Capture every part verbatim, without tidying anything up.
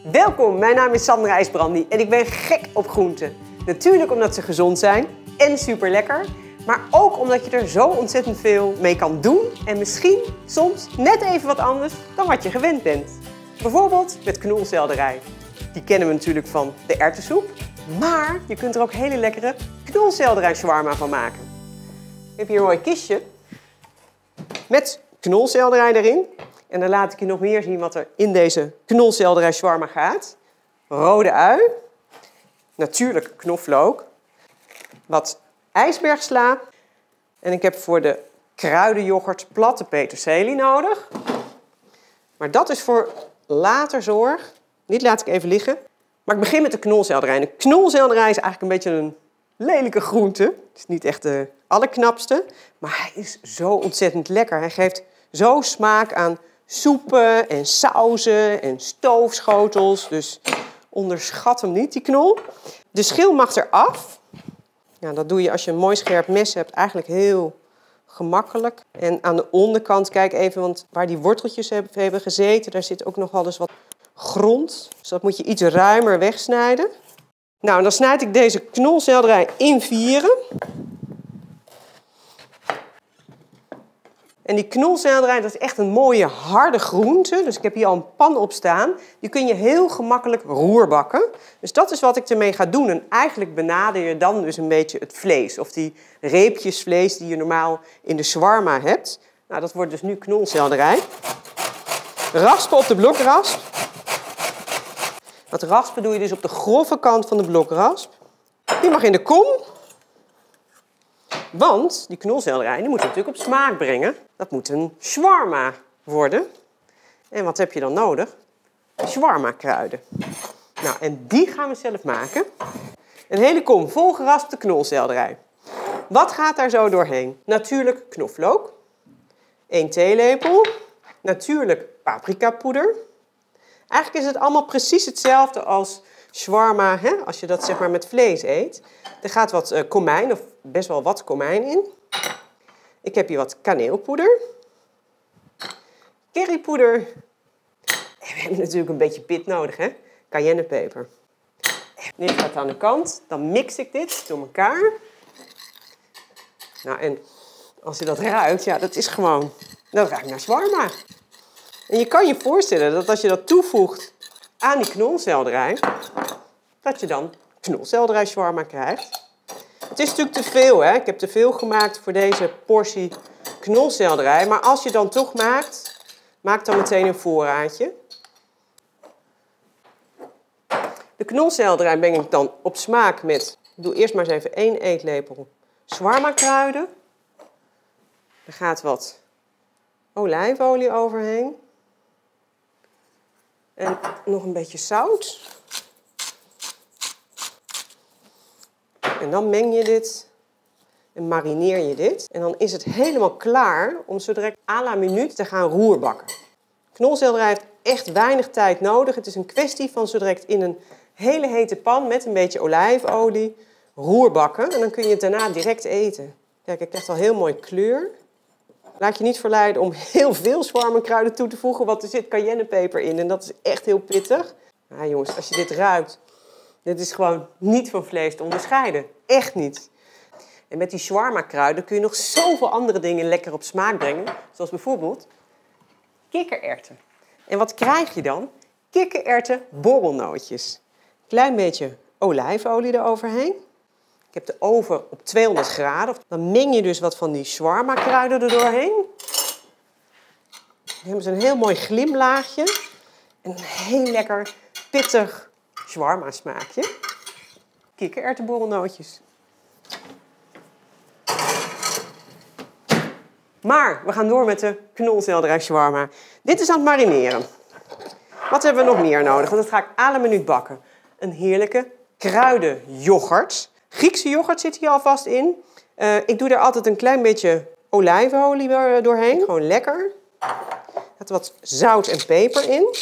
Welkom, mijn naam is Sandra IJsbrandi en ik ben gek op groenten. Natuurlijk omdat ze gezond zijn en super lekker, maar ook omdat je er zo ontzettend veel mee kan doen en misschien soms net even wat anders dan wat je gewend bent. Bijvoorbeeld met knolselderij. Die kennen we natuurlijk van de erwtensoep, maar je kunt er ook hele lekkere knolselderij shawarma van maken. Ik heb hier een mooi kistje met knolselderij erin. En dan laat ik je nog meer zien wat er in deze knolselderij shawarma gaat. Rode ui, natuurlijk knoflook, wat ijsbergsla. En ik heb voor de kruidenyoghurt platte peterselie nodig. Maar dat is voor later zorg. Dit laat ik even liggen. Maar ik begin met de knolselderij. En de knolselderij is eigenlijk een beetje een lelijke groente. Het is niet echt de allerknapste, maar hij is zo ontzettend lekker. Hij geeft zo smaak aan soepen en sauzen en stoofschotels. Dus onderschat hem niet, die knol. De schil mag eraf. Ja, dat doe je als je een mooi scherp mes hebt eigenlijk heel gemakkelijk. En aan de onderkant, kijk even, want waar die worteltjes hebben gezeten, daar zit ook nog wel eens wat grond. Dus dat moet je iets ruimer wegsnijden. Nou, dan snijd ik deze knolselderij in vieren. En die knolselderij, dat is echt een mooie harde groente. Dus ik heb hier al een pan op staan. Die kun je heel gemakkelijk roerbakken. Dus dat is wat ik ermee ga doen. En eigenlijk benader je dan dus een beetje het vlees. Of die reepjes vlees die je normaal in de shawarma hebt. Nou, dat wordt dus nu knolselderij. Raspen op de blokrasp. Dat raspen doe je dus op de grove kant van de blokrasp. Die mag in de kom. Want die knolselderij die moet je natuurlijk op smaak brengen. Dat moet een shawarma worden. En wat heb je dan nodig? Shawarma kruiden. Nou, en die gaan we zelf maken. Een hele kom vol geraspte knolselderij. Wat gaat daar zo doorheen? Natuurlijk knoflook. één theelepel. Natuurlijk paprikapoeder. Eigenlijk is het allemaal precies hetzelfde als shawarma, hè? Als je dat zeg maar met vlees eet. Er gaat wat uh, komijn, of best wel wat komijn in. Ik heb hier wat kaneelpoeder. Currypoeder. En we hebben natuurlijk een beetje pit nodig, hè? Cayennepeper. Dit gaat aan de kant. Dan mix ik dit door elkaar. Nou, en als je dat ruikt, ja, dat is gewoon... Dat ruikt naar shawarma. En je kan je voorstellen dat als je dat toevoegt aan die knolselderij, dat je dan knolselderij shawarma krijgt. Het is natuurlijk te veel, hè? Ik heb te veel gemaakt voor deze portie knolselderij. Maar als je dan toch maakt, maak dan meteen een voorraadje. De knolselderij breng ik dan op smaak met, ik doe eerst maar eens even één eetlepel shawarma kruiden. Er gaat wat olijfolie overheen. En nog een beetje zout. En dan meng je dit en marineer je dit. En dan is het helemaal klaar om zo direct à la minuut te gaan roerbakken. Knolselderij heeft echt weinig tijd nodig. Het is een kwestie van zo direct in een hele hete pan met een beetje olijfolie roerbakken. En dan kun je het daarna direct eten. Kijk, ik krijg al heel mooi kleur. Laat je niet verleiden om heel veel shawarma kruiden toe te voegen, want er zit cayennepeper in en dat is echt heel pittig. Nou jongens, als je dit ruikt, dit is gewoon niet van vlees te onderscheiden. Echt niet. En met die shawarma kruiden kun je nog zoveel andere dingen lekker op smaak brengen. Zoals bijvoorbeeld kikkererwten. En wat krijg je dan? Kikkererwten borrelnootjes. Klein beetje olijfolie eroverheen. Ik heb de oven op tweehonderd graden. Dan meng je dus wat van die shawarma kruiden er doorheen. Dan hebben ze een heel mooi glimlaagje. En een heel lekker pittig shawarma smaakje. Kikkererwtenborrelnootjes. Maar we gaan door met de knolselderij shawarma. Dit is aan het marineren. Wat hebben we nog meer nodig? Want dat ga ik à la minuut bakken. Een heerlijke kruidenyoghurt. Griekse yoghurt zit hier alvast in. Uh, ik doe er altijd een klein beetje olijfolie doorheen. Gewoon lekker. Er gaat wat zout en peper in.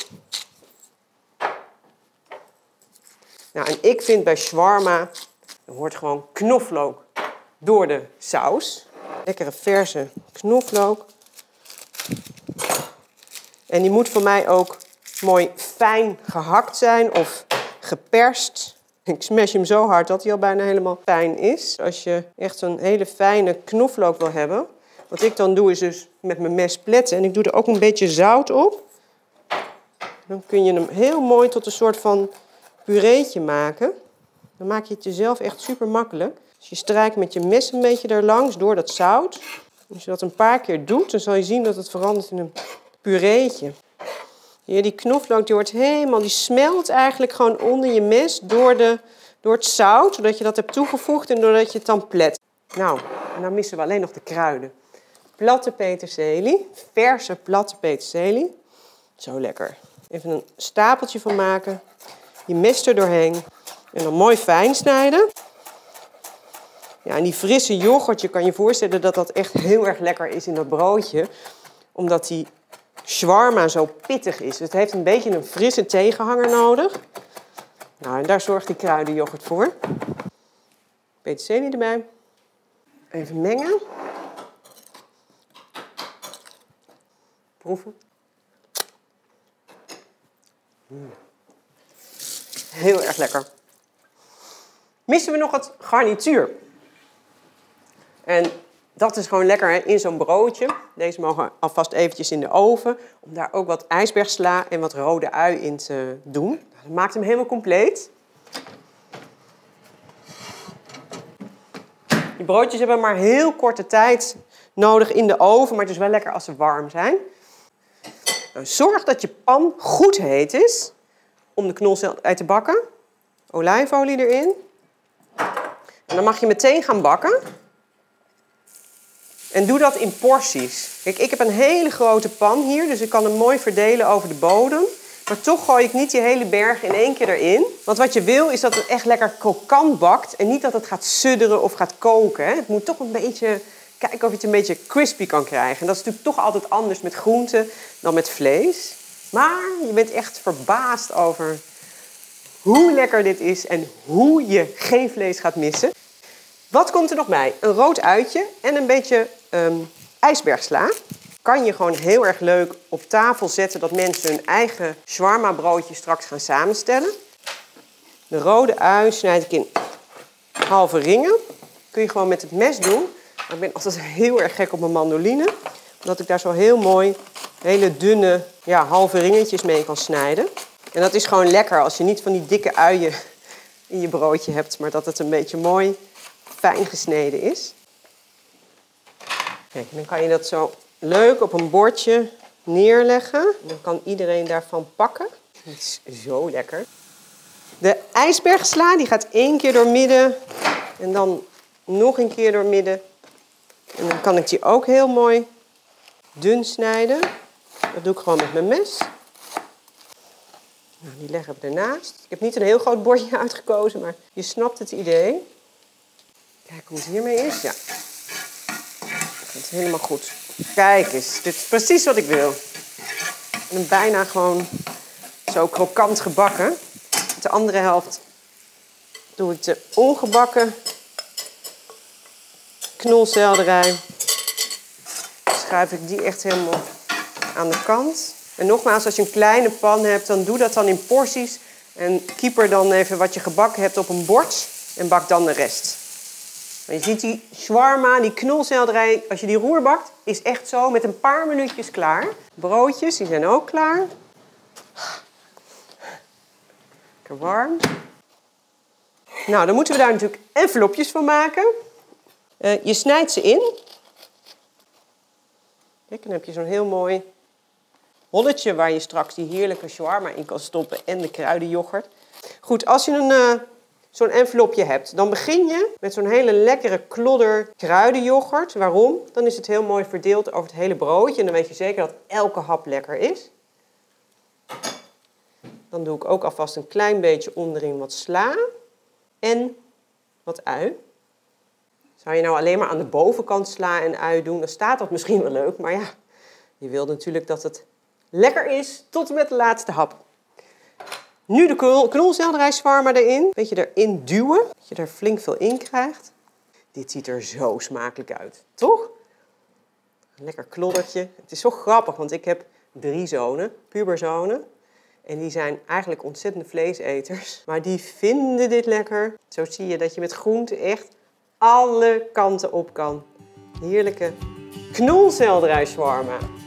Nou, en ik vind bij shawarma, er hoort gewoon knoflook door de saus. Lekkere verse knoflook. En die moet voor mij ook mooi fijn gehakt zijn of geperst. Ik smash hem zo hard dat hij al bijna helemaal fijn is. Als je echt zo'n hele fijne knoflook wil hebben. Wat ik dan doe is dus met mijn mes pletten. En ik doe er ook een beetje zout op. Dan kun je hem heel mooi tot een soort van pureetje maken. Dan maak je het jezelf echt super makkelijk. Dus je strijkt met je mes een beetje erlangs door dat zout. Als je dat een paar keer doet, dan zal je zien dat het verandert in een pureetje. Hier, die knoflook die wordt helemaal, die smelt eigenlijk gewoon onder je mes door, de, door het zout. Doordat je dat hebt toegevoegd en doordat je het dan plet. Nou, en dan missen we alleen nog de kruiden. Platte peterselie, verse platte peterselie. Zo lekker. Even een stapeltje van maken. Je mes er doorheen. En dan mooi fijn snijden. Ja, en die frisse yoghurt, je kan je voorstellen dat dat echt heel erg lekker is in dat broodje. Omdat die shawarma zo pittig is. Dus het heeft een beetje een frisse tegenhanger nodig. Nou, en daar zorgt die kruidenyoghurt voor. Peterselie erbij. Even mengen. Proeven. Mm. Heel erg lekker. Missen we nog het garnituur. En dat is gewoon lekker hè, in zo'n broodje. Deze mogen alvast eventjes in de oven. Om daar ook wat ijsbergsla en wat rode ui in te doen. Dat maakt hem helemaal compleet. Die broodjes hebben maar heel korte tijd nodig in de oven. Maar het is wel lekker als ze warm zijn. Nou, zorg dat je pan goed heet is. Om de knolselderij uit te bakken. Olijfolie erin. En dan mag je meteen gaan bakken. En doe dat in porties. Kijk, ik heb een hele grote pan hier, dus ik kan hem mooi verdelen over de bodem. Maar toch gooi ik niet die hele berg in één keer erin. Want wat je wil is dat het echt lekker krokant bakt. En niet dat het gaat sudderen of gaat koken. Hè. Het moet toch een beetje, kijken of je het een beetje crispy kan krijgen. En dat is natuurlijk toch altijd anders met groenten dan met vlees. Maar je bent echt verbaasd over hoe lekker dit is en hoe je geen vlees gaat missen. Wat komt er nog bij? Een rood uitje en een beetje um, ijsbergsla. Kan je gewoon heel erg leuk op tafel zetten dat mensen hun eigen shawarma broodje straks gaan samenstellen. De rode ui snijd ik in halve ringen. Kun je gewoon met het mes doen. Maar ik ben altijd heel erg gek op mijn mandoline. Omdat ik daar zo heel mooi hele dunne ja, halve ringetjes mee kan snijden. En dat is gewoon lekker als je niet van die dikke uien in je broodje hebt. Maar dat het een beetje mooi fijn gesneden is. Kijk, dan kan je dat zo leuk op een bordje neerleggen. Dan kan iedereen daarvan pakken. Het is zo lekker. De ijsbergsla die gaat één keer door midden. En dan nog een keer door midden. En dan kan ik die ook heel mooi dun snijden. Dat doe ik gewoon met mijn mes. Nou, die leggen we ernaast. Ik heb niet een heel groot bordje uitgekozen, maar je snapt het idee. Kijk hoe het hiermee is. Ja. Het is helemaal goed. Kijk eens, dit is precies wat ik wil. En bijna gewoon zo krokant gebakken. Met de andere helft doe ik de ongebakken knolselderij. Schuif ik die echt helemaal aan de kant. En nogmaals, als je een kleine pan hebt, dan doe dat dan in porties. En kieper dan even wat je gebakken hebt op een bord. En bak dan de rest. Maar je ziet die shawarma, die knolselderij, als je die roerbakt, is echt zo met een paar minuutjes klaar. Broodjes, die zijn ook klaar. Lekker warm. Nou, dan moeten we daar natuurlijk envelopjes van maken. Uh, je snijdt ze in. Kijk, dan heb je zo'n heel mooi holletje waar je straks die heerlijke shawarma in kan stoppen en de kruidenyoghurt. Goed, als je een, uh, zo'n envelopje hebt, dan begin je met zo'n hele lekkere klodder kruidenyoghurt. Waarom? Dan is het heel mooi verdeeld over het hele broodje en dan weet je zeker dat elke hap lekker is. Dan doe ik ook alvast een klein beetje onderin wat sla en wat ui. Zou je nou alleen maar aan de bovenkant sla en ui doen, dan staat dat misschien wel leuk, maar ja, je wilt natuurlijk dat het lekker is tot en met de laatste hap. Nu de knolselderij shawarma erin. Een beetje erin duwen, dat je er flink veel in krijgt. Dit ziet er zo smakelijk uit, toch? Een lekker kloddertje. Het is zo grappig, want ik heb drie zonen, puberzonen. En die zijn eigenlijk ontzettende vleeseters. Maar die vinden dit lekker. Zo zie je dat je met groenten echt alle kanten op kan. Heerlijke knolselderij shawarma.